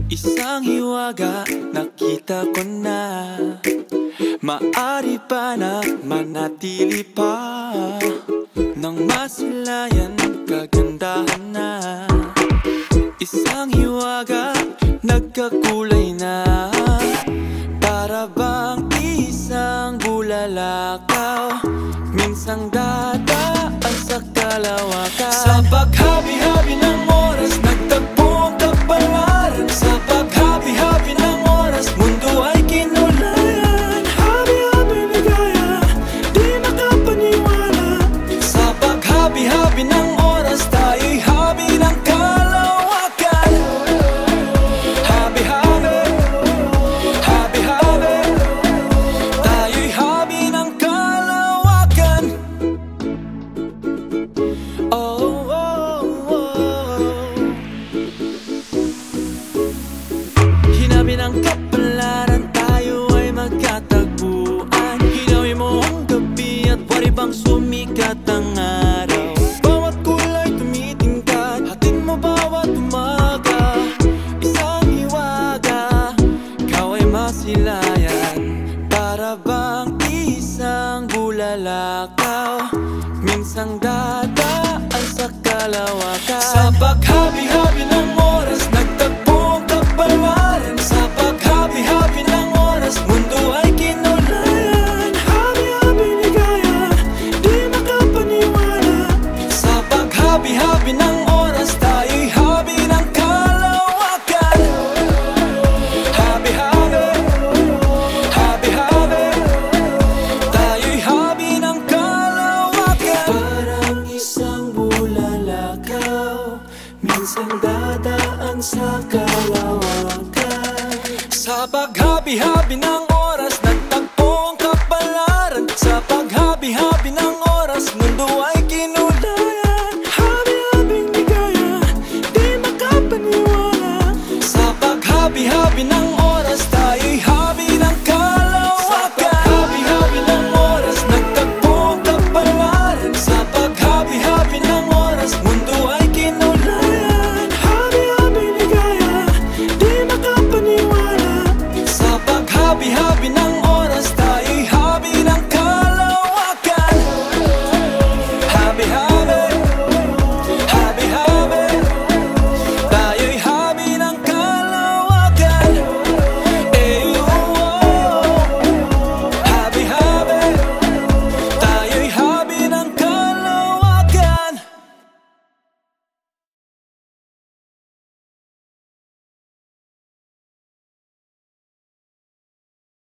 Isang hiwaga nakita ko na, maari pa na manatili pa, nang masilayan kagandahan na. Isang hiwaga nagkakulay na, para bang isang bulalakaw, minsang dadaan sa kalawakan. Sa paghabi-habi ng oras, nagtagpo ang kapalaran. Sa paghabi-habi ng oras, mundo ay kinulayan. Habi-habi ligaya, di makapaniwala. Sa paghabi-habi ng oras, tayo'y habi ng kalawakan. Habi-habi, habi-habi, tayo'y habi ng kalawakan. Oh, oh, oh. Hinabi ng kapalaran, tayo ay magkatagpuan. Hinawi mo ang gabi at wari bang sumikat ang araw. Bawat kulay tumitingkad, hatid mo bawat umaga. Isang hiwaga, ikaw ay masilayan, para bang isang bulalakaw, minsang dadaan sa kalawakan. Sa paghabi-habi ng oras, nagtagpo ang kapalaran. Sa paghabi-habi ng oras, mundo ay kinulayan. Habi-habi ligaya, di makapaniwala. Sa paghabi-habi ng oras, tayo'y habi ng kalawakan. Habi-habi, habi-habi, tayo'y habi ng kalawakan. Parang isang bulalakaw, minsang dadaan sa kalawakan. Sa paghabi-habi ng